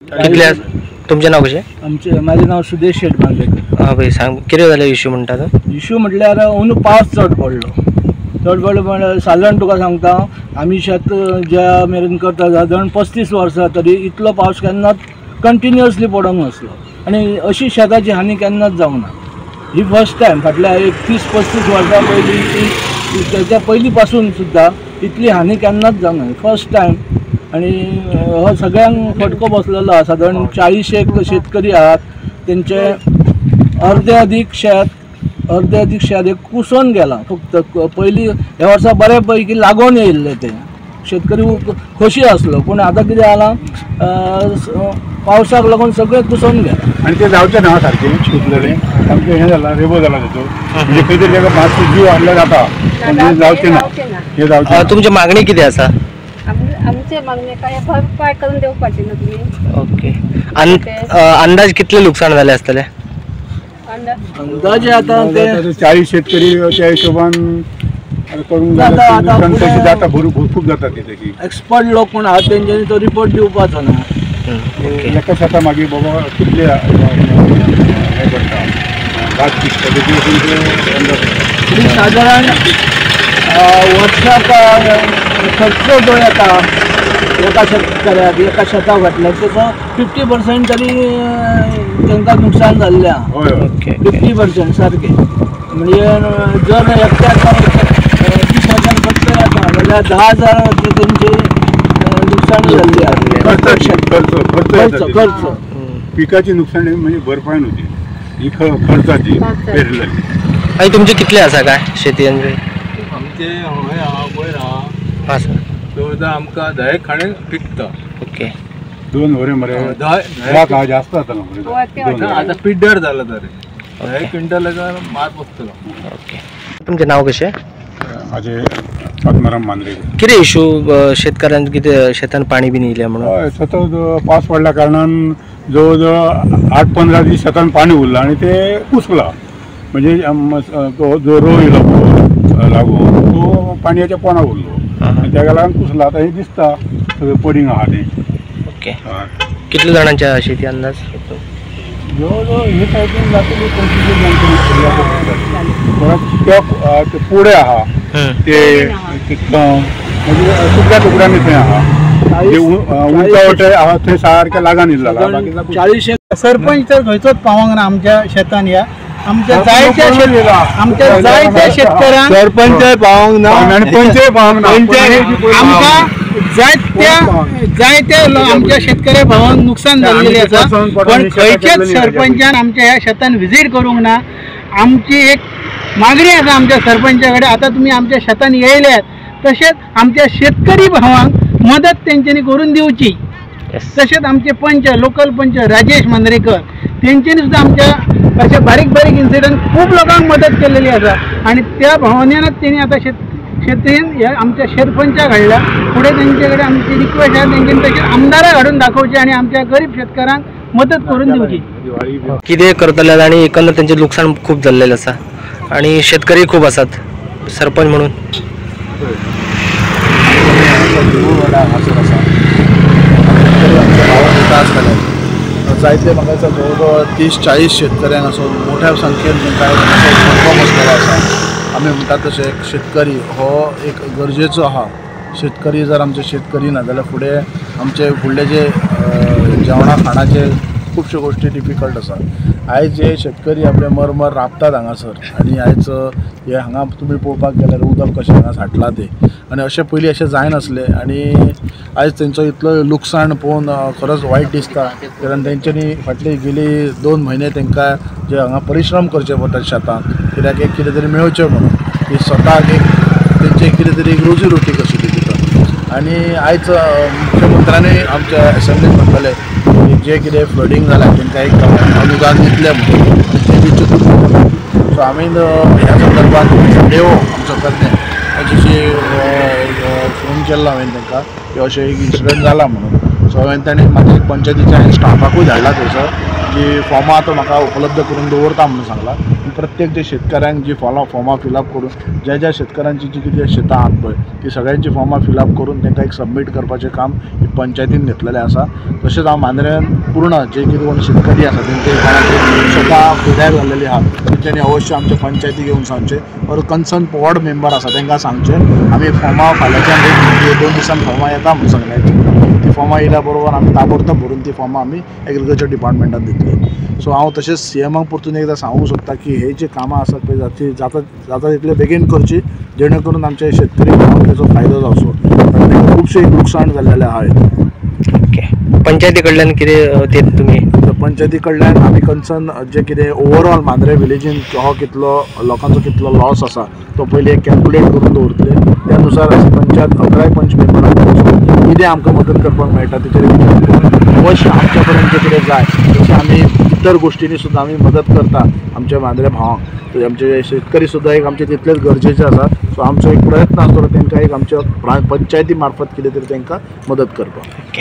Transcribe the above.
कितले तुमचें नाव कशें? माझे नाव सुदेश शेट बांदेकर. हां भाई सांग कितें जालें इश्यू म्हणटा तो? इश्यू म्हटल्यार अंदू पावस चड पडलो म्हळ्यार साधारण तुका सांगता आमी शेत ज्या मेरेन करता साधारण 35 वर्सां तरी इतलो पावस केन्नाच कंटिन्युअसली पडोंक नासलो आनी अशी शेताची हानी केन्नाच जावंक ना. ही फर्स्ट टायम फाटल्या एक 30-35 वर्सां पयलीं त्याच्या पयलीं पासून सुद्दां इतली हानी केन्नाच जावंक ना. फर्स्ट टायम आनी हो सगळ्यांक फटको बसलेलो आहा. साधारण 40 एक शेतकरी आहात त्यांचे अर्धे अधिक शेत एक कुसोन गेला. फक्त पयलीं ह्या वर्सा बरे पैकी लागून येयल्ले ते शेतकरी खोशी आसलो पूण आतां कितें जालां पावसाक लागून सगळें कुसोन गेला. आनी ते जावचें ना सारकें शिकलेलें सामकें हें जालां रेबो जाला तेचो म्हणजे खंय तरी ताका मातसो जीव हाडलो जाता पूण तें जावचें ना. हें जावचें. तुमची मागणी कितें आसा? आमचे मागणे काय भरपाय करून देवपाची ना तुम्ही. ओके. अंदाज कितले लुकसाण जाले आसतले? अंदाजे आतां ते 40 शेतकरी त्या हिशोबान करूंक जाता खूब जाता तेची. एक्सपर्ट लोक कोण आहात तेंच्यांनी तो रिपोर्ट दिवपाचो ना. एका शेता मागीर बाबा कितले हें करता भात पिकता तेची साधारण वर्साक खर्च जो येता एका शेतकऱ्याक एका शेताक घातल्यार तेचो 50% तरी तांकां नुकसान जाल्लें आहा. 50% सारकें. म्हणजे जर एकट्याक 20,000 खर्च येता जाल्यार 10,000 तेंची नुकसाण जाल्ली आहा. खर्च पिकाची नुकसाण म्हणजे भरपाय नव्हती ही खर्चाची पेरलेली. आनी तुमचे कितले आसा काय शेती? आमचे हय आहा वयर आहा आसा जवळजवळ आमकां 10 खाणे पिकता. ओके. 2 वरे मरे 10 जास्त जाता आतां पिड्ड्यार जाला तरी 10 क्विंटल मार बसतलो. ओके. तुमचें नाव कशें? म्हाजे आत्माराम मांद्रेकर. कितें इश्यू शेतकाऱ्यांक कितें शेतान पाणी बीन येयलें म्हणून? हय सतत पावस पडल्या कारणान जवळ जवळ 8-15 दीस शेतान पाणी उरलां आनी ते कुसला. म्हणजे जो रोव येयलो लागून तो पाणयाच्या पोंदा उरलो आनी ताका लागून कुसला. आतां हें दिसता सगळें पडींग आहा तें. ओके. कितले जाणांच्या शेती अंदाज? जवळ जवळ हे सायडीन जातली 25 ते पुढे आहा ते म्हणजे सगळ्या टुकड्यांनी थंय आहा. उंचावटे आहा थंय सारकें लागान इल्लो. 40 सरपंच तर खंयचोच पावोंक ना आमच्या शेतान. या आमच्या जायत्या शेतकऱ्यांक सरपंचय पावोंक ना आनी पंचय पावोंक ना. आमकां जायत्या आमच्या शेतकरी भावांक नुकसान जाल्लेलें आसा पण खंयच्याच सरपंचान आमच्या ह्या शेतान विजीट करूंक ना. आमची एक मागणी आसा आमच्या सरपंचा कडेन. आतां तुमी आमच्या शेतान येयल्यात तशेंच आमच्या शेतकरी भावांक मदत तेंच्यांनी करून दिवची. तशेंच आमचे पंच लोकल पंच राजेश मांद्रेकर तेंच्यांनी सुद्दां आमच्या अशे बारीक बारीक इन्सिडंट खूब लोकांक मदत केलेली आसा आनी त्या भावनेनच तेणी आतां शेतीन ह्या आमच्या सरपंचाक हाडला. फुडें तेंचे कडेन आमची रिक्वेस्ट आसा तेंच्यांनी तशेंच आमदाराक हाडून दाखोवचें आनी आमच्या गरीब शेतकारांक मदत करून दिवची. कितें करतले आनी एकंदर तेंचें लुकसाण खूब जाल्लेलें आसा आनी शेतकरी खूब आसात. सरपंच म्हणून जायते म्हाका दिसता जवळ जवळ 30-40 शेतकऱ्यांक असो मोठ्या संख्येन तांकां फटको बसलेलो आसा. आमी म्हणटात तशें शेतकरी हो एक गरजेचो आहा. शेतकरी जर आमचे शेतकरी ना जाल्यार फुडले जे जेवणा खाणाचे खुबश्यो गोश्टी डिफिकल्ट आसा. आयज जे शेतकरी आपले मरमर राबतात हांगासर आनी आयज हे हांगा तुमी पळोवपाक गेल्यार उदक कशें हांगा साठलां तें आनी अशें पयलीं अशें जायनासलें आनी आयज तेंचो इतलो लुकसाण पळोवन खरोच वायट दिसता. कारण तेंच्यांनी फाटले गेली 2 म्हयने तांकां जे हांगा परिश्रम करचे पडटा शेतांत कित्याक एक कितें तरी मेळचें म्हणून की स्वताक एक तेंचे कितें तरी एक रोजी रोटी कशी ती दिता. आनी आयज मुख्यमंत्र्यानूय आमच्या एसेंब्लीन म्हणटले जे कितें फ्लडींग जालां तांकां एक अनुदान दितलें म्हणून ते बी चिंतून. सो आमी ह्या संदर्भात देव आमचो करते अशी फोन केल्लो हांवें तांकां की अशें एक इन्सिडंट जाला म्हणून. सो हांवें ताणें म्हाज्या पंचायतीच्या स्टाफाकूय धाडला थंयसर जी फॉर्मां आतां म्हाका उपलब्ध करून दवरता म्हणून सांगला. प्रत्येक जे शेतकऱ्यांक जी फॉर्मां फिलअप करून ज्या शेतकऱ्यांची जी कितें शेतां आहात पळय ती सगळ्यांची फॉर्मां फिलअप करून तांकां एक सबमीट करपाचें काम पंचायतीन घेतलेलें आसा. तशेंच हांव मांद्रेन पूर्ण जे कितें कोण शेतकरी आसा तेंचे स्वता पिड्यार जाल्लेली आहात तेंच्यांनी अवश्य आमच्या पंचायतीक येवन सांगचे और कन्सर्न वॉर्ड मेंबर आसा तांकां सांगचे आमी फॉर्मां फाल्यांच्यान 2 दिसान फॉर्मां येता म्हणून सांगल्याची. ती फॉर्मां येयल्या बरोबर आमी ताबडतोब भरून ती फॉर्मां आमी एग्रीकल्चर डिपार्टमेंटान दितली. सो हांव तशेंच सीएमाक परतून एकदां सांगूंक सोदता की हे जे कामां आसात पळय ती जाता तितले बेगीन करची जेणे करून आमचे शेतकरी भावांक तेचो फायदो जावचो. तांकां खुबशे लुकसाण जाल्लेले आहात. ओके. पंचायती कडल्यान कितें ते तुमी पंचायती कडल्यान आमी कन्सर्न जे कितें ओवरऑल मांद्रे विलेजीन हो कितलो लोकांचो कितलो लॉस आसा तो पयलीं एक कॅल्कुलेट करून दवरतले. त्या अनुसार पंचायत 11 पंच मेंबरांक कितें आमकां मदत करपाक मेळटा तेचेर अवश्य आमच्या पर्यंत जे कितें जाय तशें आमी इतर गोश्टींनी सुद्दां आमी मदत करता आमच्या मांद्रे भावांक. आमचे शेतकरी सुद्दां एक आमचे तितलेच गरजेचे आसा. सो आमचो एक प्रयत्न आसतलो तांकां एक आमच्या पंचायती मार्फत कितें तरी तांकां मदत करपाक.